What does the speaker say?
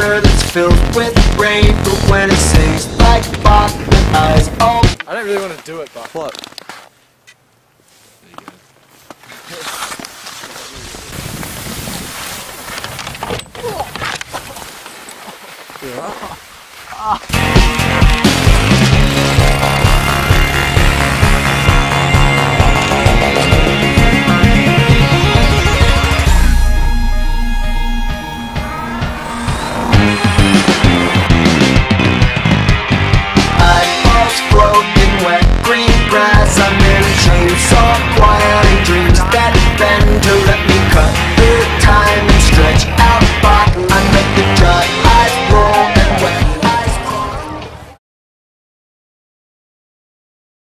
river that's filled with rain, but when it sings like fog, the eyes all. I didn't really want to do it, but What? there you go.